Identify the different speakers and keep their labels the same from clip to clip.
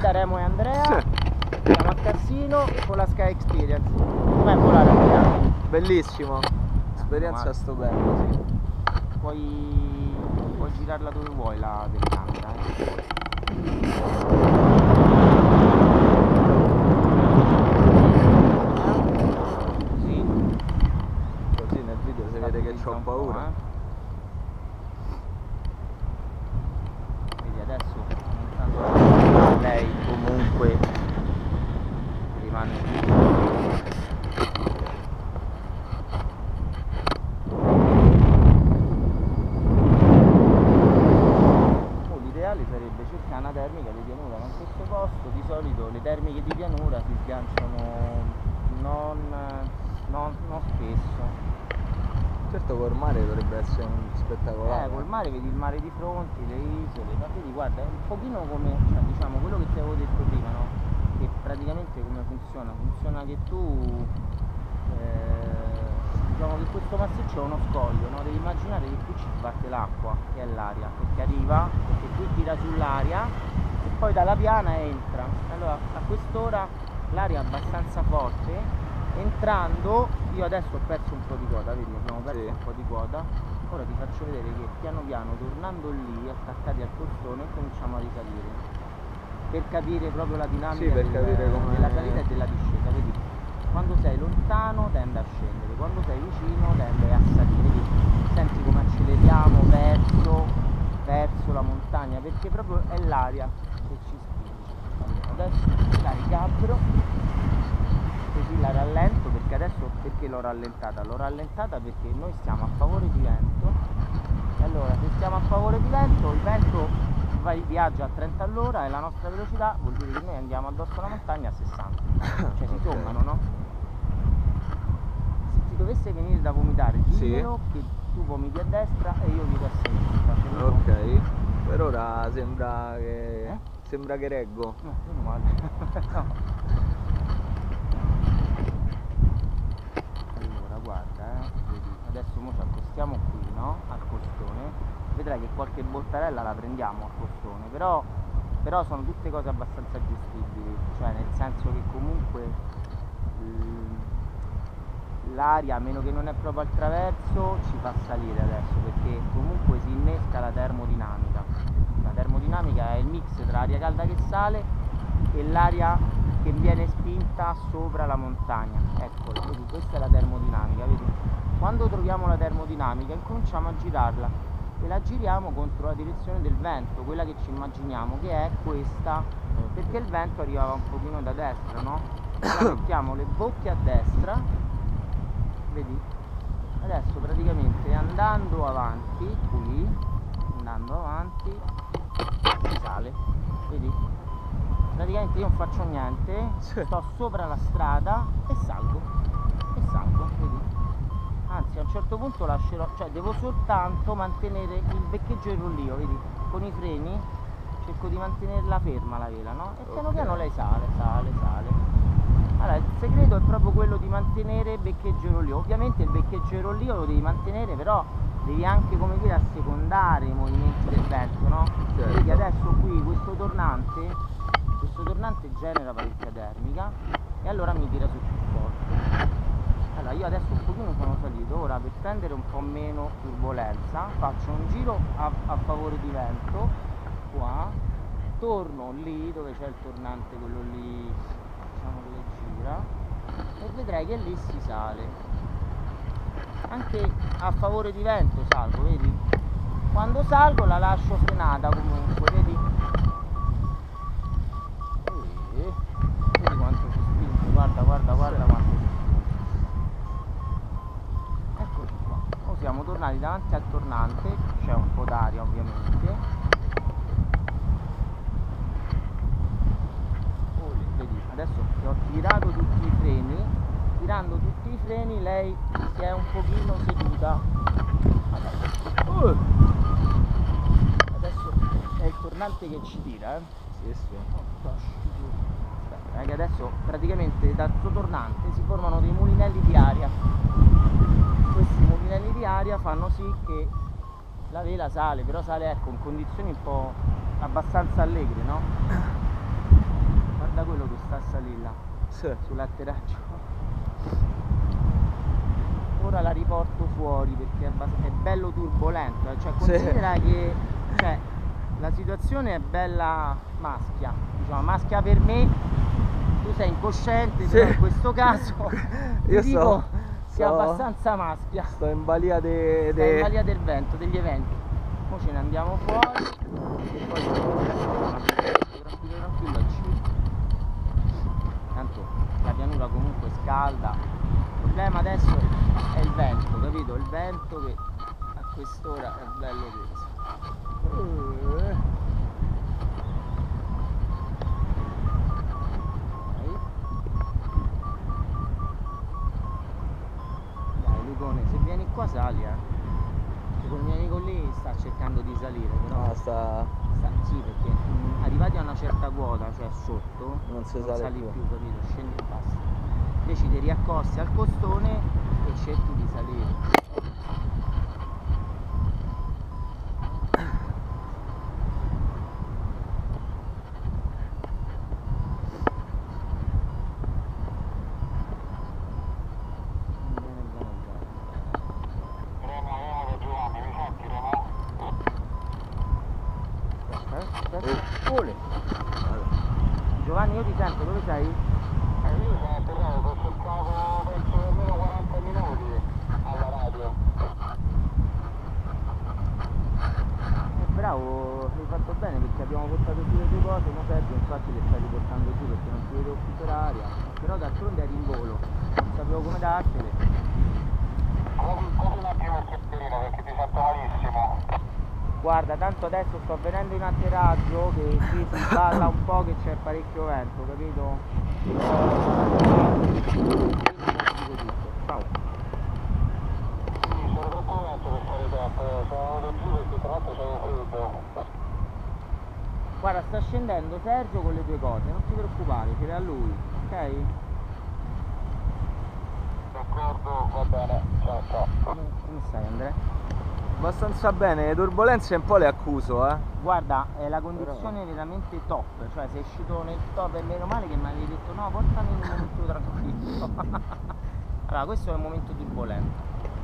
Speaker 1: guida Remo e Andrea. Siamo a Cassino con la Sky Experience. Com'è volare, Andrea?
Speaker 2: Bellissimo, esperienza stupenda, sì.
Speaker 1: Puoi girarla dove vuoi la telecamera, Sì.
Speaker 2: Così nel video si vede che c'ho paura.
Speaker 1: Vedi adesso lei comunque rimane l'ideale sarebbe cercare una termica di pianura, ma in questo posto di solito le termiche di pianura si sganciano non spesso.
Speaker 2: Certo col mare dovrebbe essere un spettacolare.
Speaker 1: Col mare vedi il mare di fronte, le isole, ma vedi, guarda, è un pochino come, cioè, diciamo, quello che ti avevo detto prima, no? Che praticamente come funziona? Funziona che tu, diciamo che questo massiccio è uno scoglio, no? Devi immaginare che qui ci parte l'acqua, che è l'aria, perché arriva, perché qui tira sull'aria e poi dalla piana entra. Allora, a quest'ora l'aria è abbastanza forte. Entrando, io adesso ho perso un po' di quota, vedi, abbiamo perso un po' di quota. Ora ti faccio vedere che piano piano, tornando lì, attaccati al costone, cominciamo a risalire. Per capire proprio la dinamica della salita e della discesa, vedi? Quando sei lontano tende a scendere, quando sei vicino tende a salire, vedi? Senti come acceleriamo verso la montagna, perché proprio è l'aria che ci spinge. Allora, adesso la ricabbro. Così la rallento, perché adesso perché l'ho rallentata? L'ho rallentata perché noi stiamo a favore di vento e allora se stiamo a favore di vento, il vento viaggia a 30 all'ora e la nostra velocità vuol dire che noi andiamo addosso alla montagna a 60, cioè si sommano, no? Se ti dovesse venire da vomitare, dimmelo che tu vomiti a destra e io vomito a sinistra.
Speaker 2: Ok, per ora sembra che reggo.
Speaker 1: No, meno male. No. Guarda, vedi, adesso ci accostiamo qui, no? Al costone, vedrai che qualche bottarella la prendiamo al costone, però sono tutte cose abbastanza gestibili, cioè nel senso che comunque l'aria, a meno che non è proprio al traverso, ci fa salire adesso, perché comunque si innesca la termodinamica. La termodinamica è il mix tra aria calda che sale e l'aria che viene spinta sopra la montagna. Eccola, vedi, questa è la termodinamica, vedi? Quando troviamo la termodinamica incominciamo a girarla e la giriamo contro la direzione del vento, quella che ci immaginiamo che è questa, perché il vento arrivava un pochino da destra, no? Allora mettiamo le bocche a destra, vedi? Adesso praticamente andando avanti, qui, andando avanti, si sale, vedi? Praticamente io non faccio niente, sto sopra la strada e salgo, vedi? Anzi a un certo punto lascerò, cioè devo soltanto mantenere il beccheggio e il rollio, vedi? Con i freni cerco di mantenerla ferma la vela, no? E piano piano lei sale. Allora il segreto è proprio quello di mantenere beccheggio e rollio. Ovviamente il beccheggio e il rollio lo devi mantenere, però devi anche, come dire, assecondare i movimenti del vento, no?
Speaker 2: Certo.
Speaker 1: Vedi adesso qui questo tornante genera parecchia termica e allora mi tira su più forte. Allora io adesso un pochino sono salito, ora per prendere un po' meno turbolenza faccio un giro a favore di vento qua, torno lì dove c'è il tornante, quello lì, diciamo, che gira, e vedrai che lì si sale anche a favore di vento, salgo, vedi? Quando salgo la lascio frenata comunque, vedi? Vedi quanto si spinge, guarda quanto si spinge. Eccoci qua, ora siamo tornati davanti al tornante, c'è un po' d'aria ovviamente. Vedi, adesso che ho tirato tutti i freni, tirando tutti i freni lei si è un pochino seduta. Adesso è il tornante che ci tira,
Speaker 2: Sì.
Speaker 1: Che adesso praticamente dal suo tornante si formano dei mulinelli di aria. Questi mulinelli di aria fanno sì che la vela sale, però sale, ecco, in condizioni un po' abbastanza allegre, no? guarda quello che sta a salire là,
Speaker 2: Sì.
Speaker 1: sull'atterraggio. Ora la riporto fuori perché è bello turbolento, cioè considera che cioè, la situazione è bella maschia, diciamo maschia per me, tu sei incosciente, però in questo caso
Speaker 2: io
Speaker 1: ti dico che è abbastanza maschia.
Speaker 2: Sto in balia
Speaker 1: Stai in balia del vento, degli eventi. Ora ce ne andiamo fuori e poi tranquillo al circo. Tanto la pianura comunque scalda. Il problema adesso è il vento, capito? Il vento che a quest'ora è bello teso. Dai Lucone, se vieni qua sali, Perché quel mio amico lì sta cercando di salire, però sì, perché arrivati a una certa quota, cioè sotto,
Speaker 2: non si
Speaker 1: non
Speaker 2: sale
Speaker 1: sali
Speaker 2: più.
Speaker 1: più, capito? Scendi e basta. Invece ti riaccosti al costone e cerchi di salire. Ole. Giovanni, io ti sento, dove sei?
Speaker 3: Io sono atterrato, ho cercato penso almeno 40 minuti alla radio.
Speaker 1: Bravo, hai fatto bene perché abbiamo portato giù le tue cose, ma Sergio infatti le stai riportando giù perché non ti vedevo più per aria, però d'altronde eri in volo, non sapevo come dartele.
Speaker 3: Così un attimo il chiacchierino perché ti sento malissimo.
Speaker 1: Guarda, tanto adesso sto venendo in atterraggio che qui si balla un po' che c'è parecchio vento, capito? Ciao.
Speaker 3: Sì, sono troppo lento per fare tempo, sono venuto giù perché tra l'altro c'avevo freddo.
Speaker 1: Guarda, sta scendendo Sergio con le tue cose, non ti preoccupare, ce le ha lui, ok?
Speaker 3: D'accordo, va bene, ciao ciao.
Speaker 1: Come stai Andrea?
Speaker 2: Abbastanza bene, le turbolenze un po' le accuso,
Speaker 1: Guarda, è la condizione veramente top, cioè sei uscito nel top e meno male che mi avevi detto no, portami in un momento tranquillo. Allora, questo è un momento turbolento,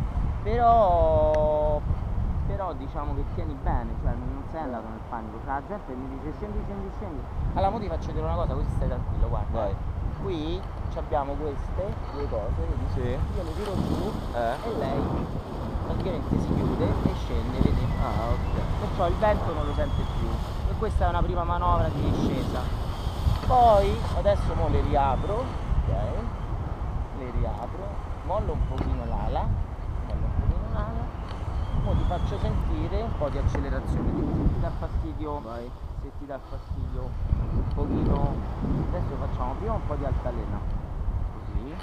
Speaker 1: però diciamo che tieni bene, cioè non sei andato nel panico, cioè, la gente mi dice scendi. Allora, mo ti faccio vedere una cosa, così stai tranquillo, guarda.
Speaker 2: Vai.
Speaker 1: Qui abbiamo queste due cose, vedi?
Speaker 2: Sì.
Speaker 1: Io le tiro giù e lei praticamente si chiude e scende, vedi?
Speaker 2: Ah, ok.
Speaker 1: Perciò il vento non lo sente più e questa è una prima manovra di discesa. Poi adesso mo le riapro, ok? Le riapro, mollo un pochino l'ala, mo ti faccio sentire un po' di accelerazione. Se ti dà fastidio,
Speaker 2: Vai.
Speaker 1: se ti dà fastidio un pochino, adesso facciamo prima un po' di altalena, così.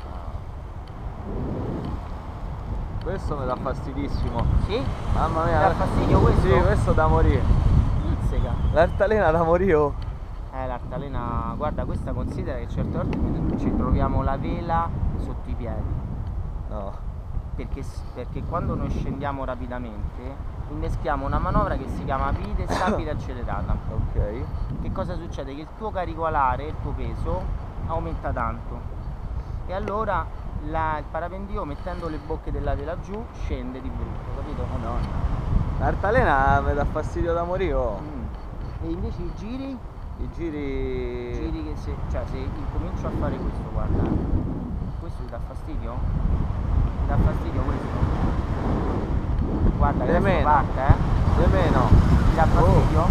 Speaker 2: Questo mi dà fastidissimo.
Speaker 1: Sì?
Speaker 2: Mamma
Speaker 1: Ti
Speaker 2: mia.
Speaker 1: dà fastidio questo?
Speaker 2: Sì, questo da morire.
Speaker 1: Pizzica.
Speaker 2: L'altalena da morire. Oh.
Speaker 1: L'altalena, guarda, questa considera che certe volte ci troviamo la vela sotto i piedi.
Speaker 2: No.
Speaker 1: Perché quando noi scendiamo rapidamente inneschiamo una manovra che si chiama vite stabile accelerata.
Speaker 2: Ok.
Speaker 1: Che cosa succede? Che il tuo carico alare, il tuo peso, aumenta tanto. E allora il parapendio, mettendo le bocche della vela giù, scende di brutto, capito?
Speaker 2: Madonna. L'altalena mi dà fastidio da morire. Oh.
Speaker 1: E invece i giri?
Speaker 2: I giri
Speaker 1: Che se incomincio a fare questo, guarda, questo ti dà fastidio? Ti dà fastidio questo? Guarda che adesso parte,
Speaker 2: di meno.
Speaker 1: Ti dà fastidio?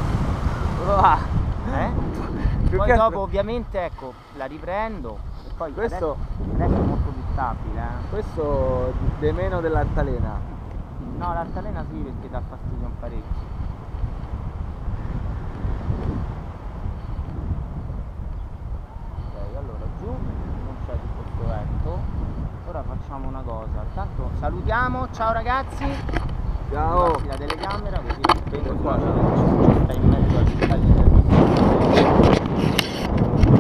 Speaker 1: Poi dopo ovviamente ecco, la riprendo e poi
Speaker 2: questo
Speaker 1: adesso è molto più stabile,
Speaker 2: Questo di meno dell'altalena.
Speaker 1: No, l'altalena sì, perché dà fastidio un parecchio. Ok, allora giù non c'è tutto questo vento. Ora facciamo una cosa, intanto salutiamo, ciao ragazzi.
Speaker 2: Ciao.
Speaker 1: Passi la telecamera così vedo qua, ci sta in mezzo al